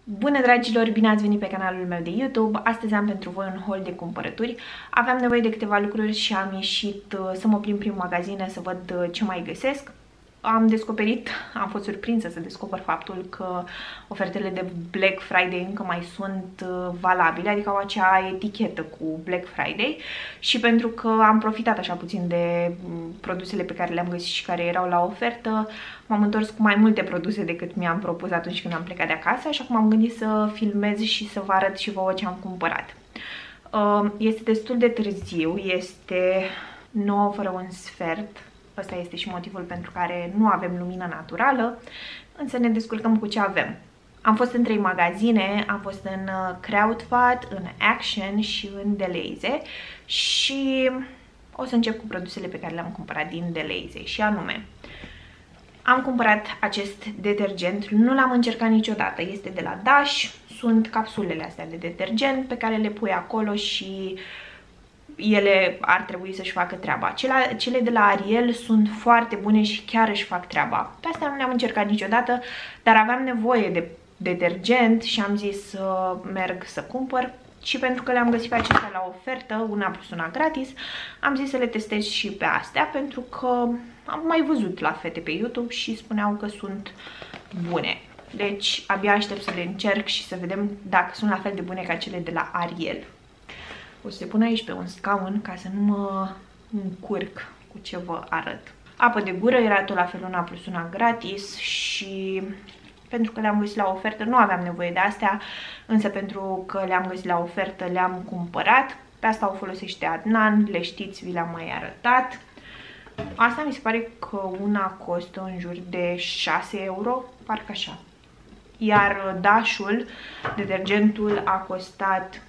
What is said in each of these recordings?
Bună dragilor, bine ați venit pe canalul meu de YouTube. Astăzi am pentru voi un haul de cumpărături. Aveam nevoie de câteva lucruri și am ieșit să mă plimb prin magazine să văd ce mai găsesc. Am fost surprinsă să descoper faptul că ofertele de Black Friday încă mai sunt valabile, adică au acea etichetă cu Black Friday, și pentru că am profitat așa puțin de produsele pe care le-am găsit și care erau la ofertă, m-am întors cu mai multe produse decât mi-am propus atunci când am plecat de acasă, așa că m-am gândit să filmez și să vă arăt și vouă ce am cumpărat. Este destul de târziu, este 9 fără un sfert. Ăsta este și motivul pentru care nu avem lumină naturală, însă ne descurcăm cu ce avem. Am fost în 3 magazine, am fost în Kruidvat, în Action și în Delhaize și o să încep cu produsele pe care le-am cumpărat din Delhaize, și anume am cumpărat acest detergent, nu l-am încercat niciodată, este de la Dash, sunt capsulele astea de detergent pe care le pui acolo și ele ar trebui să-și facă treaba. Cele de la Ariel sunt foarte bune și chiar își fac treaba. Pe astea nu le-am încercat niciodată, dar aveam nevoie de detergent și am zis să merg să cumpăr. Și pentru că le-am găsit pe acestea la ofertă, una plus una gratis, am zis să le testez și pe astea, pentru că am mai văzut la fete pe YouTube și spuneau că sunt bune. Deci abia aștept să le încerc și să vedem dacă sunt la fel de bune ca cele de la Ariel. O să le pun aici pe un scaun ca să nu mă încurc cu ce vă arăt. Apă de gură era tot la fel, una plus una gratis, și pentru că le-am găsit la ofertă nu aveam nevoie de astea, însă pentru că le-am găsit la ofertă le-am cumpărat. Pe asta o folosește Adnan, le știți, vi l-am mai arătat. Asta mi se pare că una costă în jur de 6 euro, parcă așa. Iar Dash-ul, detergentul, a costat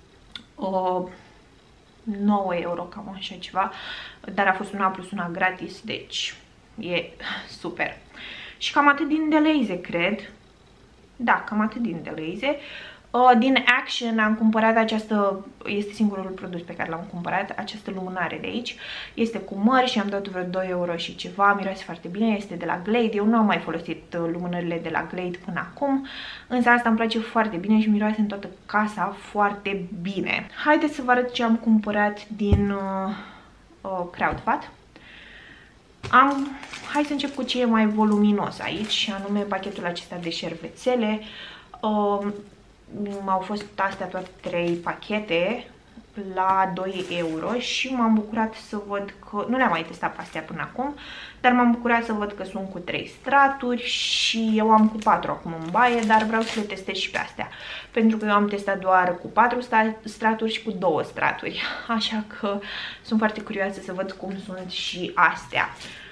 9 euro, cam așa ceva, dar a fost una plus una gratis, deci e super. Și cam atât din Delhaize, cred. Da, cam atât din Delhaize. Din Action am cumpărat această, este singurul produs pe care l-am cumpărat, această lumânare de aici. Este cu măr și am dat vreo 2 euro și ceva, miroase foarte bine, este de la Glade. Eu nu am mai folosit lumânările de la Glade până acum, însă asta îmi place foarte bine și miroase în toată casa foarte bine. Haideți să vă arăt ce am cumpărat din Kruidvat. Hai să încep cu ce e mai voluminos aici, și anume pachetul acesta de șervețele. Au fost astea toate 3 pachete la 2 euro și m-am bucurat să văd că, nu le-am mai testat pe astea până acum, dar m-am bucurat să văd că sunt cu 3 straturi și eu am cu 4 acum în baie, dar vreau să le testez și pe astea, pentru că eu am testat doar cu 4 straturi și cu 2 straturi, așa că sunt foarte curioasă să văd cum sunt și astea.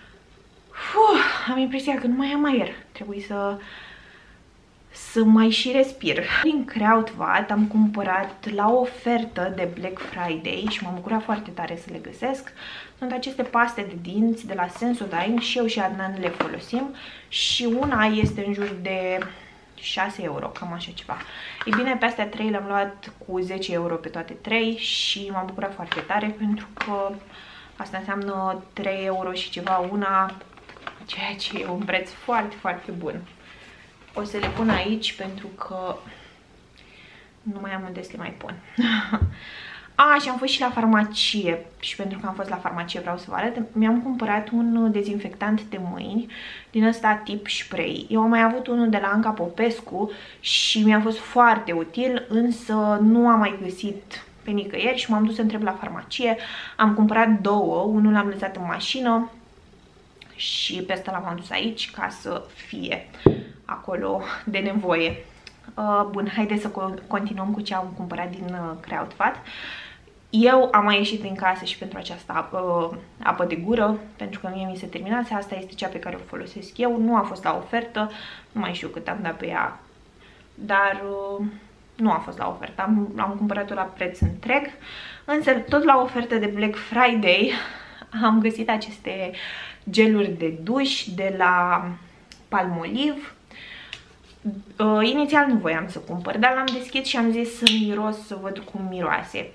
Am impresia că nu mai am aer, trebuie să mai și respir. Din Kruidvat am cumpărat la ofertă de Black Friday și m-am bucurat foarte tare să le găsesc. Sunt aceste paste de dinți de la Sensodyne și eu și Adnan le folosim și una este în jur de 6 euro, cam așa ceva. Ei bine, pe astea 3 le-am luat cu 10 euro pe toate 3 și m-am bucurat foarte tare, pentru că asta înseamnă 3 euro și ceva una, ceea ce e un preț foarte, foarte bun. O să le pun aici pentru că nu mai am unde să le mai pun. Și am fost și la farmacie, și pentru că am fost la farmacie vreau să vă arăt. Mi-am cumpărat un dezinfectant de mâini din ăsta tip spray. Eu am mai avut unul de la Anca Popescu și mi-a fost foarte util, însă nu am mai găsit pe nicăieri și m-am dus să întreb la farmacie. Am cumpărat 2, unul l-am lăsat în mașină și pe ăsta l-am adus aici ca să fie acolo de nevoie. Bun, haideți să continuăm cu ce am cumpărat din Kruidvat. Eu am mai ieșit din casă și pentru această apă de gură, pentru că mie mi se terminase. Asta este cea pe care o folosesc eu. Nu a fost la ofertă, nu mai știu cât am dat pe ea, dar nu a fost la ofertă. Am cumpărat-o la preț întreg, însă tot la ofertă de Black Friday am găsit aceste geluri de duș de la Palmolive. Inițial nu voiam să cumpăr, dar l-am deschis și am zis să miros, să văd cum miroase.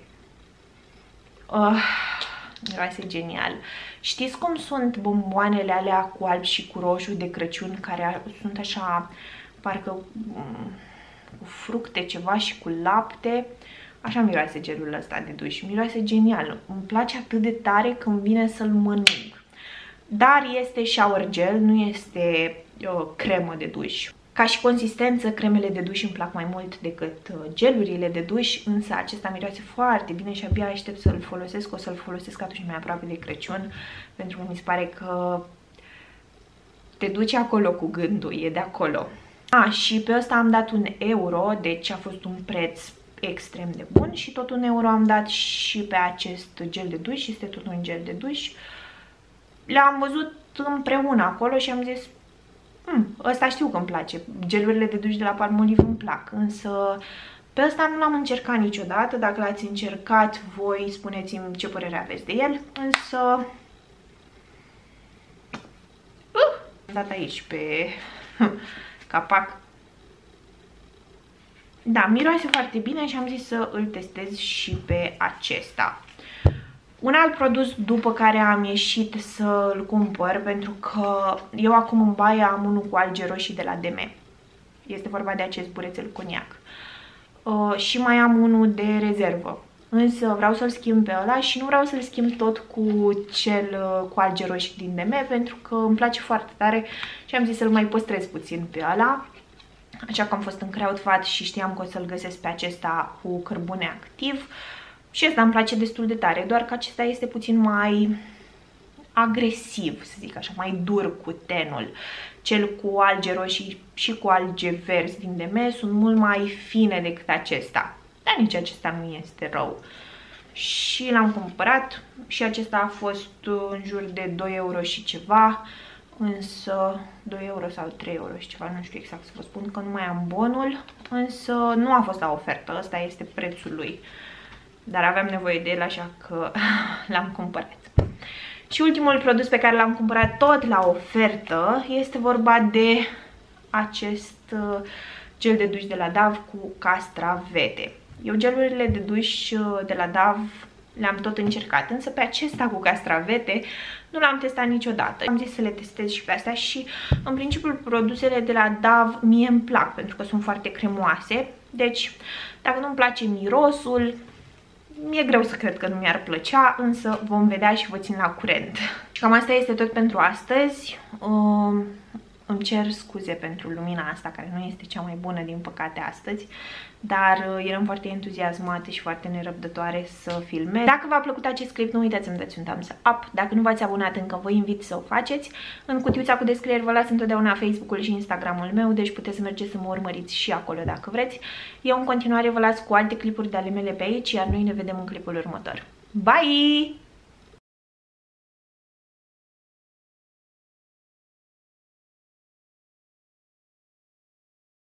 Miroase genial. Știți cum sunt bomboanele alea cu alb și cu roșu de Crăciun, care sunt așa, parcă cu fructe ceva și cu lapte. Așa miroase gelul ăsta de duș. Miroase genial. Îmi place atât de tare când vine să-l mănânc. Dar este shower gel, nu este cremă de duș. Ca și consistență, cremele de duș îmi plac mai mult decât gelurile de duș, însă acesta miroase foarte bine și abia aștept să-l folosesc. O să-l folosesc atunci mai aproape de Crăciun, pentru că mi se pare că te duce acolo cu gândul, e de acolo. Și pe ăsta am dat €1, deci a fost un preț extrem de bun și tot €1 am dat și pe acest gel de duș, este tot un gel de duș. Le-am văzut împreună acolo și am zis, ăsta știu că îmi place, gelurile de duș de la Palmolive îmi plac, însă pe ăsta nu l-am încercat niciodată. Dacă l-ați încercat, voi spuneți-mi ce părere aveți de el, însă am dat aici pe capac. Da, miroase foarte bine și am zis să îl testez și pe acesta. Un alt produs după care am ieșit să-l cumpăr, pentru că eu acum în baie am unul cu alge roșii de la DM. Este vorba de acest burețel coniac. Și mai am unul de rezervă. Însă vreau să-l schimb pe ăla și nu vreau să-l schimb tot cu cel cu alge roșii din DM, pentru că îmi place foarte tare și am zis să-l mai păstrez puțin pe ăla. Așa că am fost în Crowdfund și știam că o să-l găsesc pe acesta cu cărbune activ. Și ăsta îmi place destul de tare, doar că acesta este puțin mai agresiv, să zic așa, mai dur cu tenul. Cel cu alge roșii și cu alge verzi din DM sunt mult mai fine decât acesta. Dar nici acesta nu este rău. Și l-am cumpărat și acesta a fost în jur de €2 și ceva. Însă 2 € sau 3 € și ceva, nu știu exact să vă spun că nu mai am bonul. Însă nu a fost la ofertă, ăsta este prețul lui. Dar aveam nevoie de el, așa că l-am cumpărat. Și ultimul produs pe care l-am cumpărat tot la ofertă este vorba de acest gel de duș de la Dove cu castravete. Eu gelurile de duș de la Dove le-am tot încercat, însă pe acesta cu castravete nu l-am testat niciodată. Am zis să le testez și pe astea și în principiu produsele de la Dove mie îmi plac pentru că sunt foarte cremoase. Deci dacă nu-mi place mirosul, mi-e greu să cred că nu mi-ar plăcea, însă vom vedea și vă țin la curent. Și cam asta este tot pentru astăzi. Îmi cer scuze pentru lumina asta, care nu este cea mai bună, din păcate, astăzi. Dar eram foarte entuziasmată și foarte nerăbdătoare să filmez. Dacă v-a plăcut acest clip, nu uitați să-mi dați un thumbs up. Dacă nu v-ați abonat încă, vă invit să o faceți. În cutiuța cu descrieri vă las întotdeauna Facebook-ul și Instagram-ul meu, deci puteți să mergeți să mă urmăriți și acolo dacă vreți. Eu în continuare vă las cu alte clipuri de ale mele pe aici, iar noi ne vedem în clipul următor. Bye!